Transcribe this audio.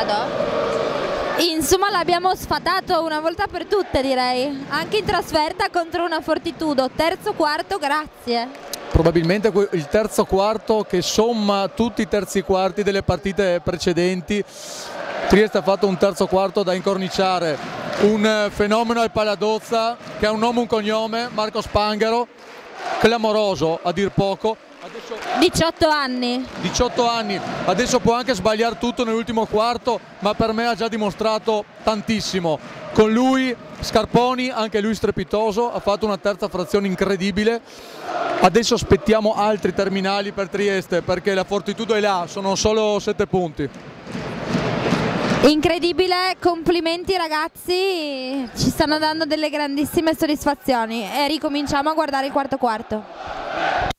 Vado? Insomma, l'abbiamo sfatato una volta per tutte, direi. Anche in trasferta contro una Fortitudo. Terzo quarto, grazie. Probabilmente il terzo quarto che somma tutti i terzi quarti delle partite precedenti. Trieste ha fatto un terzo quarto da incorniciare. Un fenomeno al Paladozza che ha un nome e un cognome, Marco Spanghero, clamoroso a dir poco. Adesso 18 anni. 18 anni, adesso può anche sbagliare tutto nell'ultimo quarto, ma per me ha già dimostrato tantissimo. Con lui Scarponi, anche lui strepitoso, ha fatto una terza frazione incredibile. Adesso aspettiamo altri terminali per Trieste, perché la Fortitudo è là, sono solo 7 punti. Incredibile, complimenti ragazzi, ci stanno dando delle grandissime soddisfazioni e ricominciamo a guardare il quarto quarto.